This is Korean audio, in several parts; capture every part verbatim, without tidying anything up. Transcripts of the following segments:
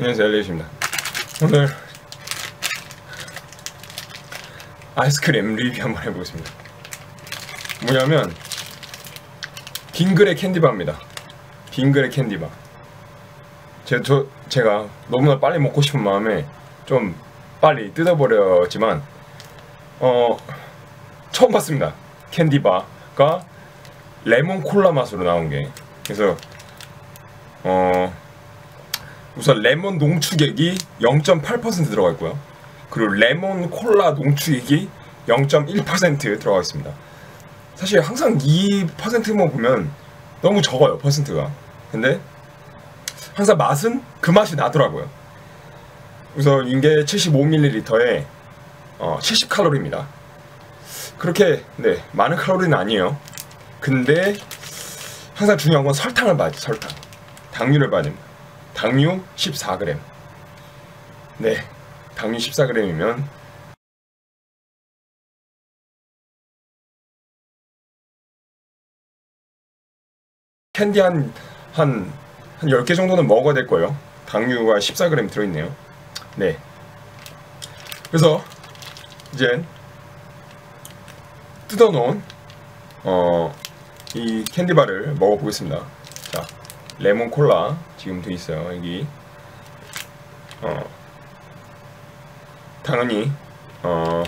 안녕하세요, 엘리엇입니다. 오늘 아이스크림 리뷰 한번 해보겠습니다. 뭐냐면 빙그레 캔디바입니다. 빙그레 캔디바. 제, 저, 제가 너무나 빨리 먹고 싶은 마음에 좀 빨리 뜯어버렸지만 어 처음 봤습니다. 캔디바가 레몬 콜라 맛으로 나온게. 그래서 어 우선 레몬 농축액이 영 점 팔 퍼센트 들어가 있고요. 그리고 레몬 콜라 농축액이 영 점 일 퍼센트 들어가 있습니다. 사실 항상 이 퍼센트만 보면 너무 적어요, 퍼센트가. 근데 항상 맛은 그 맛이 나더라고요. 우선 이게 칠십오 밀리리터에 어, 칠십 칼로리입니다. 그렇게 네 많은 칼로리는 아니에요. 근데 항상 중요한 건 설탕을 봐야지. 설탕, 당류를 봐야 됩니다. 당류 십사 그램. 네, 당류 십사 그램이면 캔디 한, 한, 한 열 개 정도는 먹어야 될 거예요. 당류가 십사 그램 들어있네요. 네. 그래서 이제 뜯어놓은 어, 이 캔디바를 먹어보겠습니다. 자, 레몬 콜라 지금 돼 있어요. 여기 어, 당연히 어,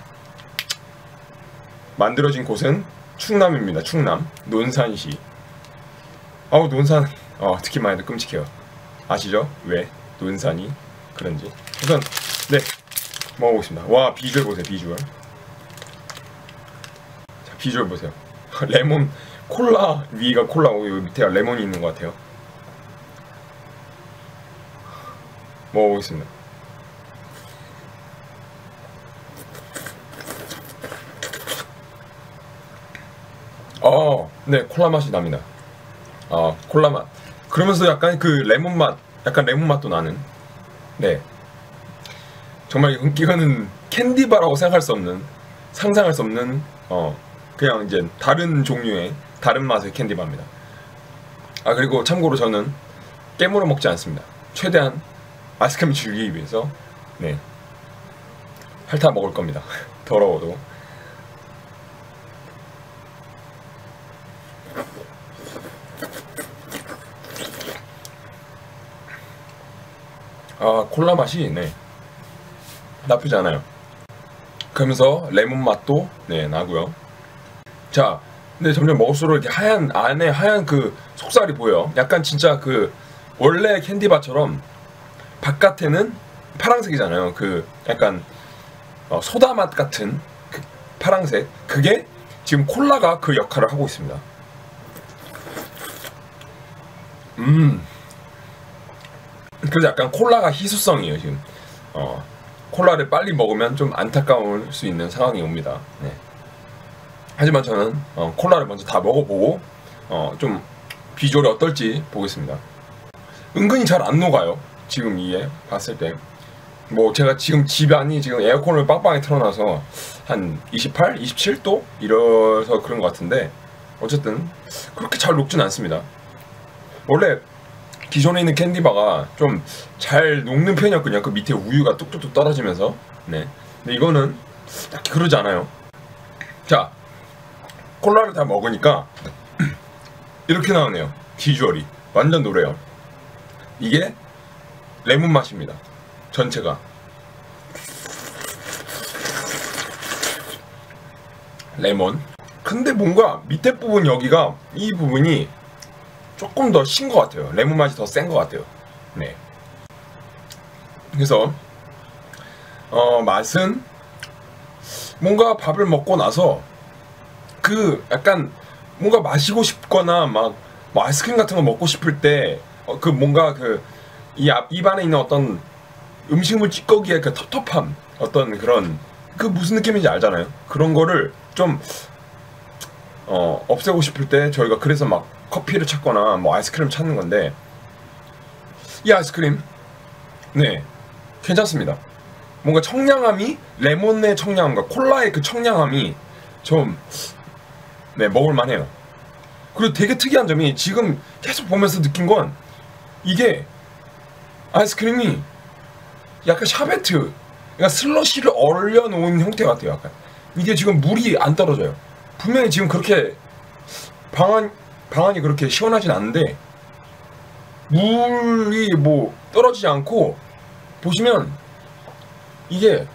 만들어진 곳은 충남입니다. 충남 논산시. 아우, 논산 어, 듣기만 해도 끔찍해요. 아시죠? 왜 논산이 그런지. 우선 네 먹어보겠습니다. 와, 비주얼 보세요. 비주얼. 자, 비주얼 보세요. 레몬 콜라 위가 콜라고 여기 밑에가 레몬이 있는 것 같아요. 먹어보겠습니다. 어, 네, 콜라 맛이 납니다. 아, 콜라 맛. 그러면서 약간 그 레몬 맛, 약간 레몬 맛도 나는. 네. 정말 이거는 캔디바라고 생각할 수 없는, 상상할 수 없는, 어, 그냥 이제 다른 종류의, 다른 맛의 캔디바입니다. 아, 그리고 참고로 저는 깨물어 먹지 않습니다. 최대한 아이스크림을 즐기기 위해서, 네. 핥아 먹을 겁니다. 더러워도. 아, 콜라 맛이 네 나쁘지 않아요. 그러면서 레몬 맛도 네 나고요. 자, 근데 점점 먹을수록 이렇게 하얀, 안에 하얀 그 속살이 보여. 약간 진짜 그 원래 캔디바처럼 바깥에는 파란색이잖아요. 그 약간 어, 소다 맛 같은 그 파란색. 그게 지금 콜라가 그 역할을 하고 있습니다. 음 그래서 약간 콜라가 희소성이에요 지금. 어, 콜라를 빨리 먹으면 좀 안타까울 수 있는 상황이 옵니다. 네. 하지만 저는 어, 콜라를 먼저 다 먹어보고 어, 좀 비주얼이 어떨지 보겠습니다. 은근히 잘 안 녹아요. 지금 이게 봤을 때. 뭐 제가 지금 집안이 지금 에어컨을 빵빵히 틀어놔서 한 이십팔, 이십칠 도 이래서 그런 것 같은데 어쨌든 그렇게 잘 녹진 않습니다. 원래 기존에 있는 캔디바가 좀 잘 녹는 편이었거든요. 그 밑에 우유가 뚝뚝뚝 떨어지면서. 네. 근데 이거는 딱히 그러지 않아요. 자, 콜라를 다 먹으니까 이렇게 나오네요. 비주얼이 완전 노래요. 이게 레몬 맛입니다. 전체가. 레몬. 근데 뭔가 밑에 부분, 여기가 이 부분이 조금 더 신 것 같아요. 레몬 맛이 더 센 것 같아요. 네. 그래서 어 맛은 뭔가 밥을 먹고 나서 그 약간 뭔가 마시고 싶거나 막 뭐 아이스크림 같은 거 먹고 싶을 때 어 그 뭔가 그 이 입안에 있는 어떤 음식물 찌꺼기의 그 텁텁함, 어떤 그런 그 무슨 느낌인지 알잖아요. 그런 거를 좀 어 없애고 싶을 때 저희가 그래서 막 커피를 찾거나 뭐 아이스크림을 찾는 건데, 이 아이스크림 네 괜찮습니다. 뭔가 청량함이, 레몬의 청량함과 콜라의 그 청량함이 좀 네 먹을만해요. 그리고 되게 특이한 점이 지금 계속 보면서 느낀 건 이게 아이스크림이 약간 샤베트, 그러니까 슬러시를 얼려놓은 형태 같아요. 약간 이게 지금 물이 안 떨어져요. 분명히 지금 그렇게 방안 방안이 그렇게 시원하진 않은데 물이 뭐 떨어지지 않고 보시면 이게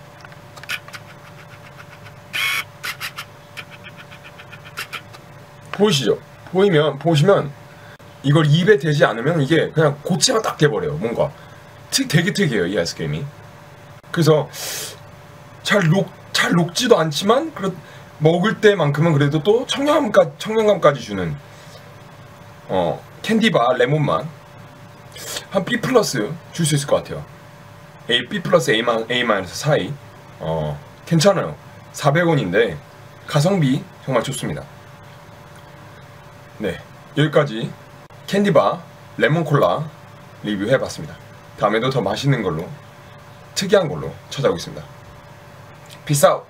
보이시죠? 보이면 보시면 이걸 입에 대지 않으면 이게 그냥 고체가 딱 돼버려요. 뭔가 특 되게 특이해요, 이 아이스크림이. 그래서 잘 녹, 잘 녹지도 않지만 그래, 먹을 때만큼은 그래도 또 청량감까, 청량감까지 주는 어 캔디바 레몬맛 한 B 플러스 줄 수 있을 것 같아요. A, B 플러스 A, A 마이너스 사이. 어 괜찮아요. 사백 원인데 가성비 정말 좋습니다. 네, 여기까지 캔디바 레몬콜라 리뷰해봤습니다. 다음에도 더 맛있는 걸로, 특이한 걸로 찾아오겠습니다. Peace out!